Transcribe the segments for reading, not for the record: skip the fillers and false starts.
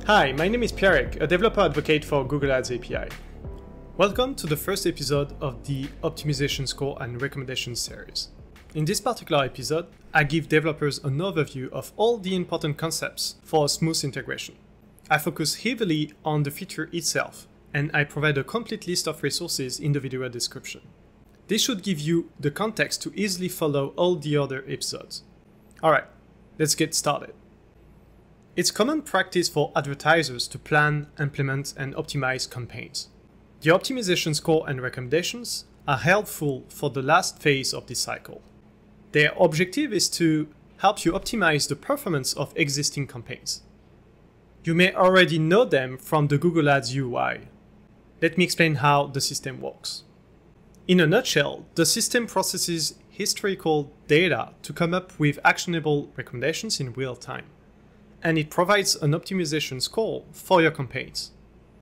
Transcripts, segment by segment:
Hi, my name is Pierrick, a developer advocate for Google Ads API. Welcome to the first episode of the Optimization Score and Recommendations series. In this particular episode, I give developers an overview of all the important concepts for a smooth integration. I focus heavily on the feature itself, and I provide a complete list of resources in the video description. This should give you the context to easily follow all the other episodes. Alright, let's get started. It's common practice for advertisers to plan, implement, and optimize campaigns. The optimization score and recommendations are helpful for the last phase of this cycle. Their objective is to help you optimize the performance of existing campaigns. You may already know them from the Google Ads UI. Let me explain how the system works. In a nutshell, the system processes historical data to come up with actionable recommendations in real time, and it provides an optimization score for your campaigns.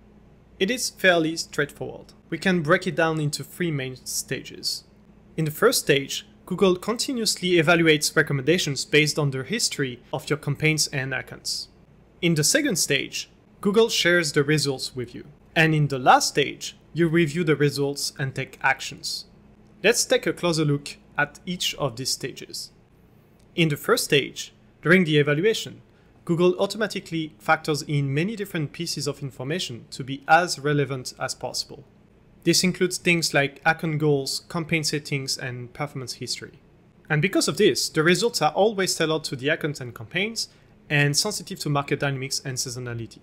It is fairly straightforward. We can break it down into three main stages. In the first stage, Google continuously evaluates recommendations based on the history of your campaigns and accounts. In the second stage, Google shares the results with you. And in the last stage, you review the results and take actions. Let's take a closer look at each of these stages. In the first stage, during the evaluation, Google automatically factors in many different pieces of information to be as relevant as possible. This includes things like account goals, campaign settings, and performance history. And because of this, the results are always tailored to the account and campaigns and sensitive to market dynamics and seasonality.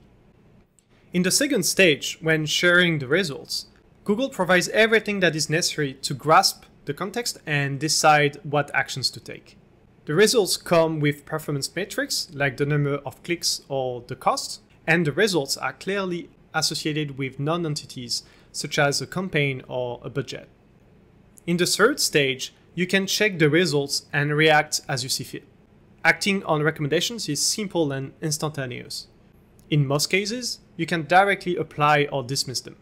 In the second stage, when sharing the results, Google provides everything that is necessary to grasp the context and decide what actions to take. The results come with performance metrics like the number of clicks or the cost, and the results are clearly associated with non-entities such as a campaign or a budget. In the third stage, you can check the results and react as you see fit. Acting on recommendations is simple and instantaneous. In most cases, you can directly apply or dismiss them.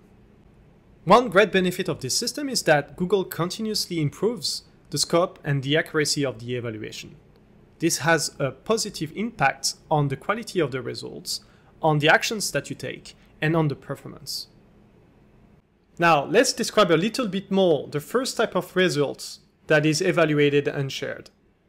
One great benefit of this system is that Google continuously improves the scope and the accuracy of the evaluation. This has a positive impact on the quality of the results, on the actions that you take, and on the performance. Now, let's describe a little bit more the first type of results that is evaluated and shared: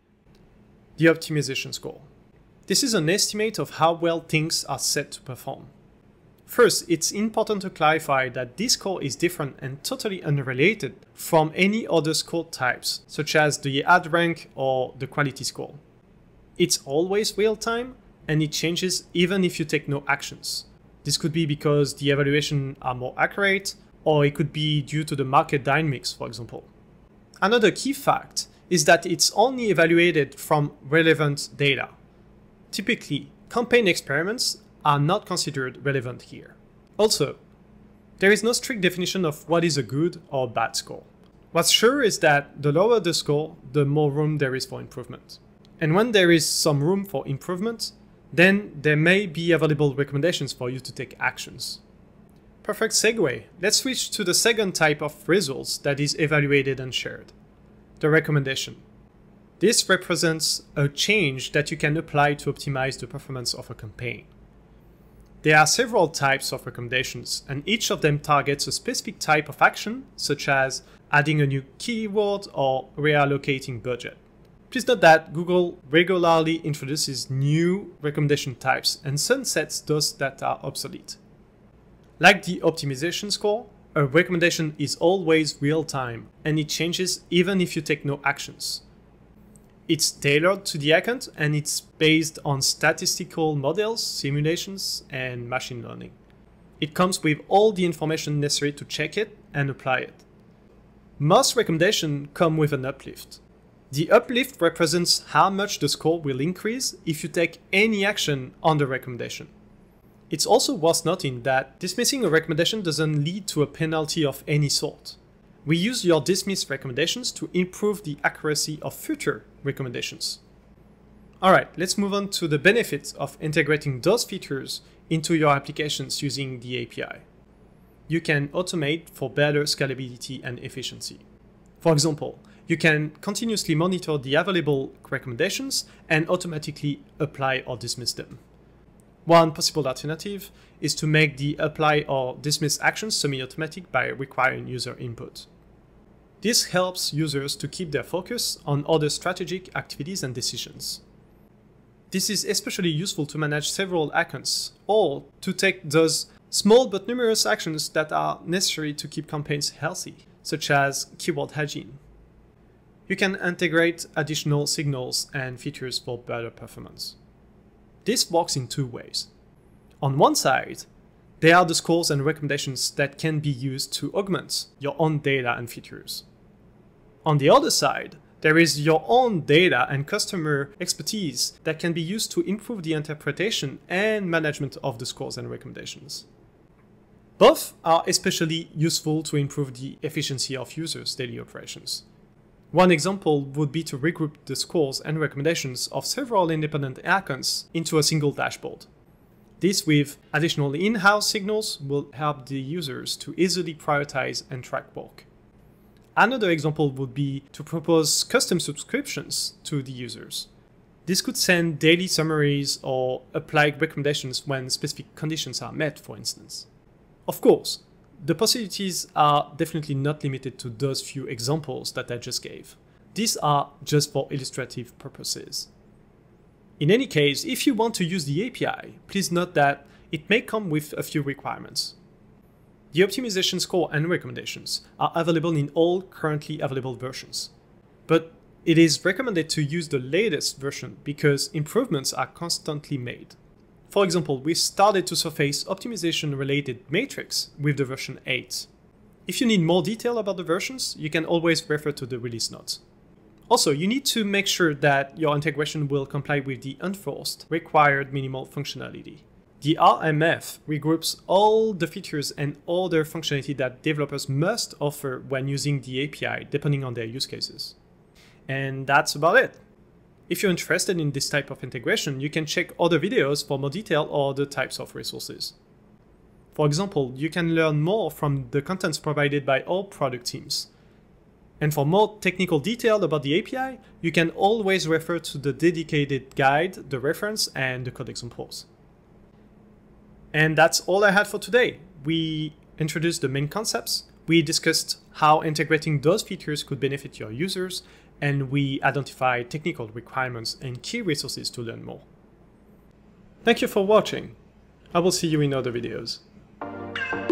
the optimization score. This is an estimate of how well things are set to perform. First, it's important to clarify that this score is different and totally unrelated from any other score types, such as the ad rank or the quality score. It's always real-time, and it changes even if you take no actions. This could be because the evaluations are more accurate, or it could be due to the market dynamics, for example. Another key fact is that it's only evaluated from relevant data. Typically, campaign experiments are not considered relevant here. Also, there is no strict definition of what is a good or bad score. What's sure is that the lower the score, the more room there is for improvement. And when there is some room for improvement, then there may be available recommendations for you to take actions. Perfect segue. Let's switch to the second type of results that is evaluated and shared: the recommendation. This represents a change that you can apply to optimize the performance of a campaign. There are several types of recommendations, and each of them targets a specific type of action, such as adding a new keyword or reallocating budget. Please note that Google regularly introduces new recommendation types and sunsets those that are obsolete. Like the optimization score, a recommendation is always real-time, and it changes even if you take no actions. It's tailored to the account, and it's based on statistical models, simulations, and machine learning. It comes with all the information necessary to check it and apply it. Most recommendations come with an uplift. The uplift represents how much the score will increase if you take any action on the recommendation. It's also worth noting that dismissing a recommendation doesn't lead to a penalty of any sort. We use your dismiss recommendations to improve the accuracy of future recommendations. Alright, let's move on to the benefits of integrating those features into your applications using the API. You can automate for better scalability and efficiency. For example, you can continuously monitor the available recommendations and automatically apply or dismiss them. One possible alternative is to make the apply or dismiss actions semi-automatic by requiring user input. This helps users to keep their focus on other strategic activities and decisions. This is especially useful to manage several accounts or to take those small but numerous actions that are necessary to keep campaigns healthy, such as keyword hygiene. You can integrate additional signals and features for better performance. This works in two ways. On one side, there are the scores and recommendations that can be used to augment your own data and features. On the other side, there is your own data and customer expertise that can be used to improve the interpretation and management of the scores and recommendations. Both are especially useful to improve the efficiency of users' daily operations. One example would be to regroup the scores and recommendations of several independent accounts into a single dashboard. This, with additional in-house signals, will help the users to easily prioritize and track work. Another example would be to propose custom subscriptions to the users. This could send daily summaries or apply recommendations when specific conditions are met, for instance. Of course, the possibilities are definitely not limited to those few examples that I just gave. These are just for illustrative purposes. In any case, if you want to use the API, please note that it may come with a few requirements. The optimization score and recommendations are available in all currently available versions. But it is recommended to use the latest version because improvements are constantly made. For example, we started to surface optimization-related metrics with the version 8. If you need more detail about the versions, you can always refer to the release notes. Also, you need to make sure that your integration will comply with the enforced required minimal functionality. The RMF regroups all the features and other functionality that developers must offer when using the API, depending on their use cases. And that's about it. If you're interested in this type of integration, you can check other videos for more detail or other types of resources. For example, you can learn more from the contents provided by all product teams. And for more technical detail about the API, you can always refer to the dedicated guide, the reference, and the code examples. And that's all I had for today. We introduced the main concepts, we discussed how integrating those features could benefit your users, and we identified technical requirements and key resources to learn more. Thank you for watching. I will see you in other videos.